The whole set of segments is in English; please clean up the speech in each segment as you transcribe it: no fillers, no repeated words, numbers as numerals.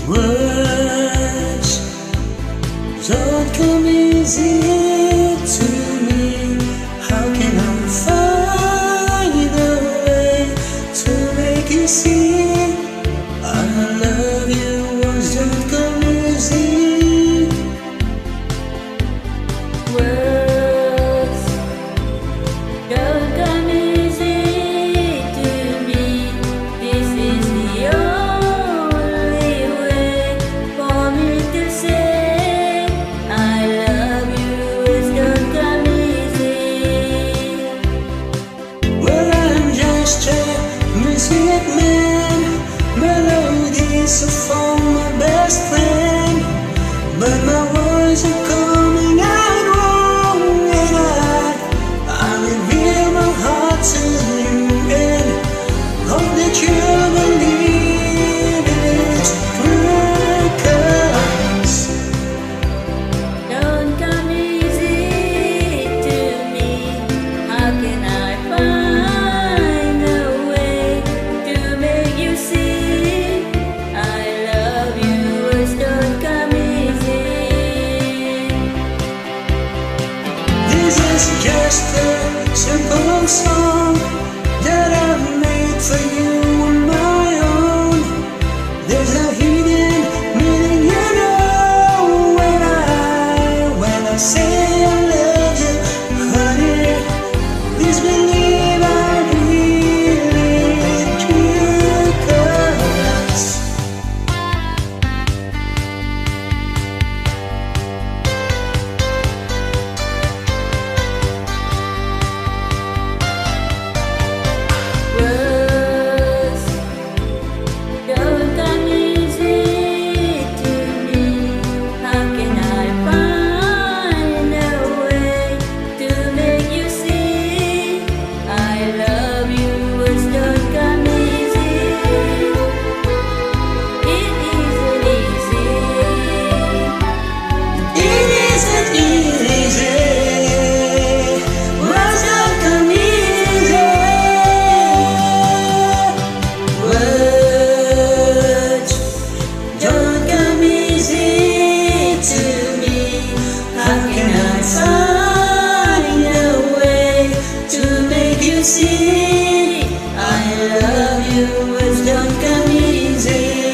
Words don't come easy to me. How can I find a way to make you see I love you? Words don't come easy. Words don't come easy to me. This is the only way for me to say I love you. Words don't come easy. Well, I'm just a misfit man. Melodies are for my best friend, but my words are coming out wrong, and I reveal my heart to you and hope that you believe it. Cause Don't come easy to me. How can I find a way to make you see I love you? Words don't come easy. this is just a simple song that I made for you on my own. There's a hidden meaning, you know, when I say I love you, honey. Please believe I really do. Cause Words don't come easy to me. How can I find a way to make you see I love you? Words don't come easy. It isn't easy. it isn't easy. Words don't come easy. Words don't come easy to me. How can I find a way to make you see I love you? Words don't come easy.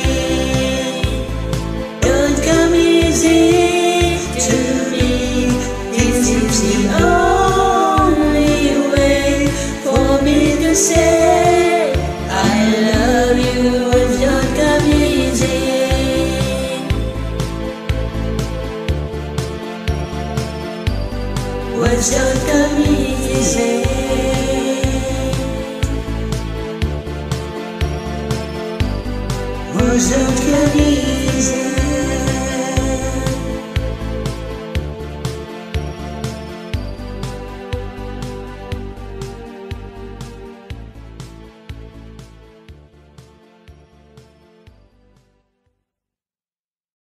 Don't come easy to me. This is the only way for me to say I love you. Words don't come easy. Words don't come easy. Words don't come easy.